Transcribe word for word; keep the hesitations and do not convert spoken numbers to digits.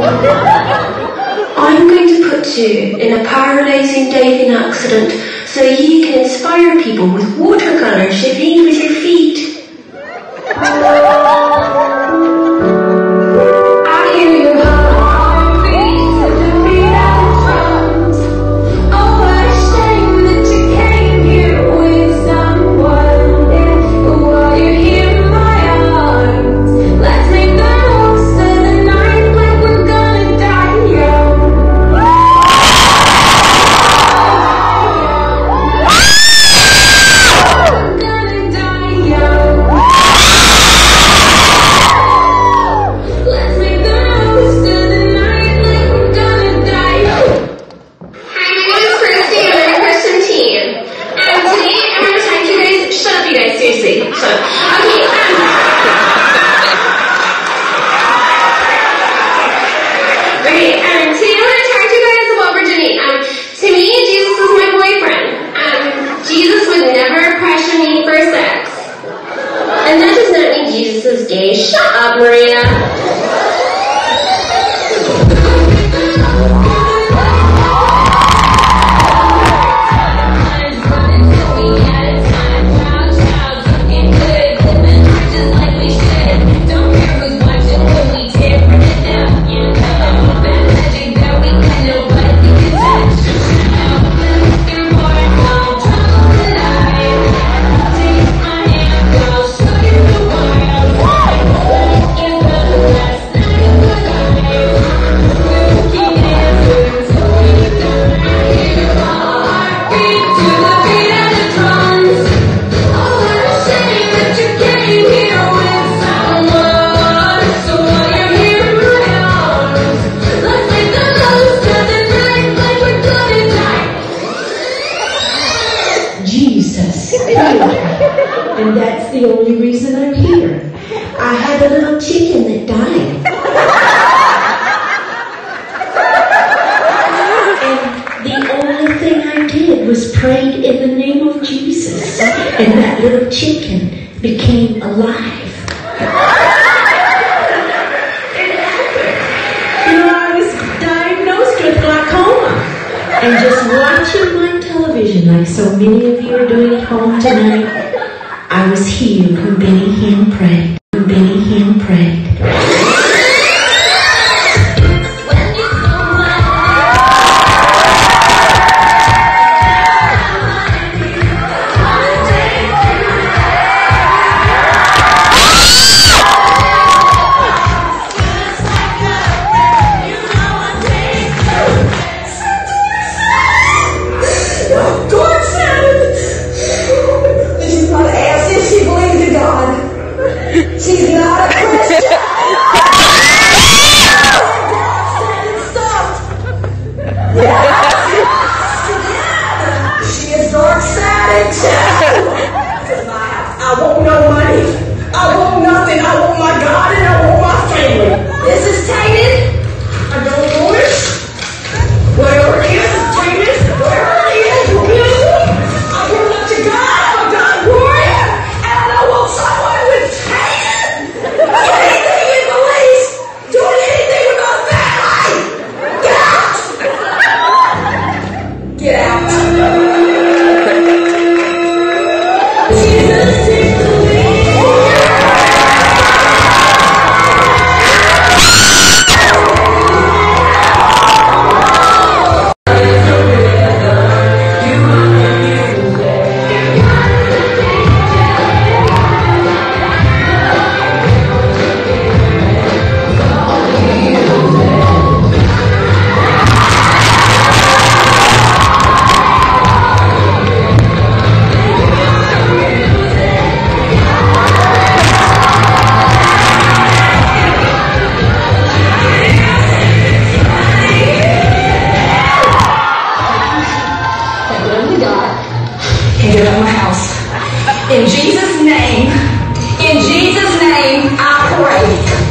I'm going to put you in a paralysing diving accident so you can inspire people with watercolours you read with your feet. Gay. Shut up, Maria. And that's the only reason I'm here. I had a little chicken that died. And the only thing I did was prayed in the name of Jesus. And that little chicken became alive. You know, I was diagnosed with glaucoma. And just watching my television, like so many of you are doing at home tonight, I was healed when Benny Hinn prayed. When Benny Hinn prayed. She's not a Christian. She is dark static. I want no money. I want nothing. I want my God and I want my family. This is tainted. I don't want it. Whatever it is, it's tainted. Whatever it is, you give me. I want it to God. I'm a God warrior. And I don't want someone with tainted. Do anything in the least. Do anything with my family. Get out. Get out. Jesus, take the lead. Get out of my house. In Jesus' name, in Jesus' name, I pray.